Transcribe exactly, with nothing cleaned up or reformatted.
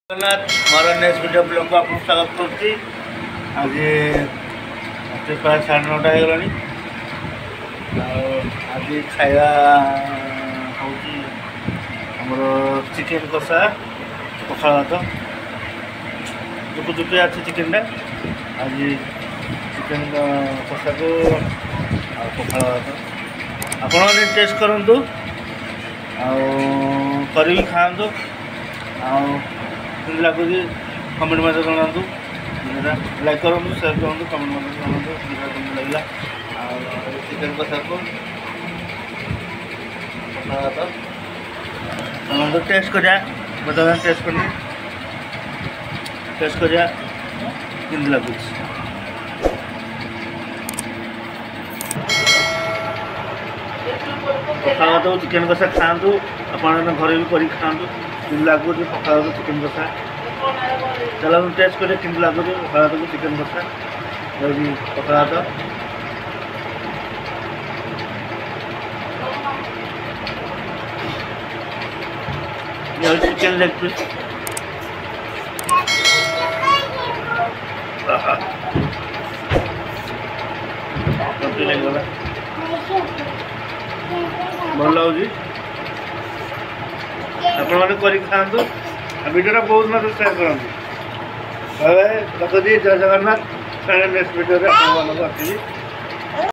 जगन्नाथ मोर next video vlog को आपको स्वागत करुच्ची। आज प्राय साढ़े नौटा हो गलानी। आज खाଇବା हूँ आमर चिकेन कषा पखाल भात दुकु दुकु अच्छे चिकेन टा। आज चिकेन कषा को पखाल भात आपण मैंने टेस्ट करूँ कर खातु लगुच कमेंट मत जनातु लाइक करूँ शेयर करूँ कमेंट मत जनातु कमेंट लगे चिकेन कषा को तो टेस्ट कर बता टेस्ट कर टेस्ट कर लगुच पखाल भात चिकेन कषा खातु आपने घर भी कर खातु लगुच पखाल भात चिकेन कषा चलो टेस्ट करें कि लगुच पखाल भात चिकेन कषा पखाल भात चिकेन लेग पीस भल लगे आप खातु वीडियो बहुत मत शेयर करूँ। रखी जय जगन्नाथ नेक्स्ट वीडियो।